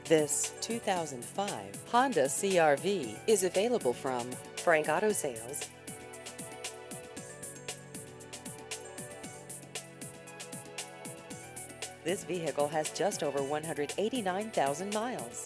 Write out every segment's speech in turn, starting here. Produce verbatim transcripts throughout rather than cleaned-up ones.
This two thousand five Honda C R V is available from Frank Auto Sales. This vehicle has just over one hundred eighty-nine thousand miles.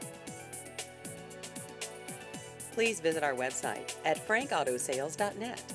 Please visit our website at frank auto sales dot net.